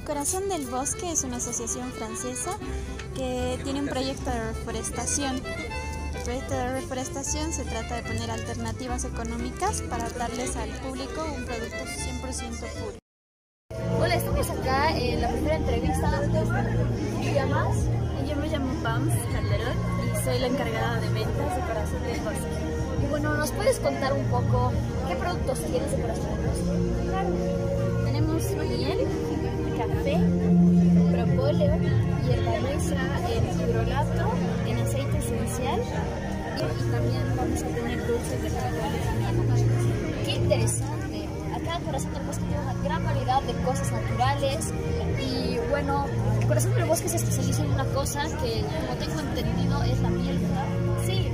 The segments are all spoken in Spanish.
Corazón del Bosque es una asociación francesa que tiene un proyecto de reforestación. El proyecto de reforestación se trata de poner alternativas económicas para darles al público un producto 100% puro. Hola, estamos acá en la primera entrevista. ¿Te llamas? Yo me llamo Pams Calderón y soy la encargada de ventas de Corazón del Bosque. Y bueno, ¿nos puedes contar un poco qué productos tienes de Corazón del Bosque? Claro. Tenemos miel, café, propóleo, hierba nuestra en hidrolato, en aceite esencial y también vamos a tener dulces de propóleo también. ¡Qué interesante! Acá Corazón del Bosque tiene una gran variedad de cosas naturales y bueno, Corazón del Bosque se especializa en una cosa que, como tengo entendido, es la miel, ¿verdad? Sí,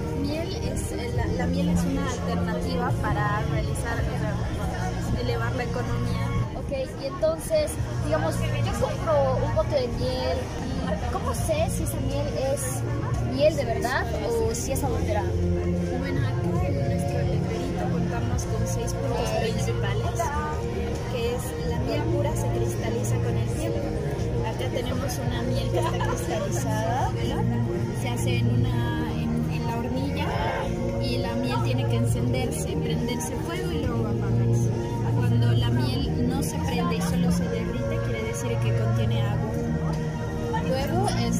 la miel es una alternativa para elevar la economía. Ok, y entonces, digamos, yo compro un bote de miel y ¿cómo sé si esa miel es miel de verdad o si es adulterada? Bueno, acá en nuestro letrerito contamos con 6 puntos principales, que es la miel pura se cristaliza con el tiempo. Acá tenemos una miel que está cristalizada, se hace en la hornilla y la miel tiene que encenderse, prenderse fuego y luego apagarse. Cuando la miel no se prende y solo se derrite, quiere decir que contiene agua. Luego es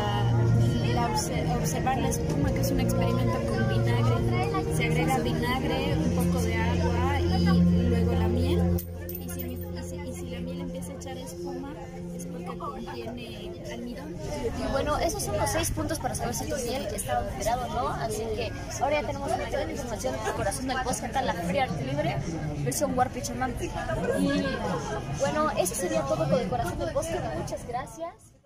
observar la espuma, que es un experimento con vinagre. Se agrega vinagre, un poco de agua y luego la miel. Y si la miel empieza a echar espuma, es porque contiene almidón. Y bueno, esos son los 6 puntos para saber si tu miel está adulterado o no. Así que ahora ya tenemos una gran información de Corazón del Bosque, acá en la Feria Arte Libre, versión Huarpichamante. Y bueno, eso sería todo con el Corazón del Bosque. Muchas gracias.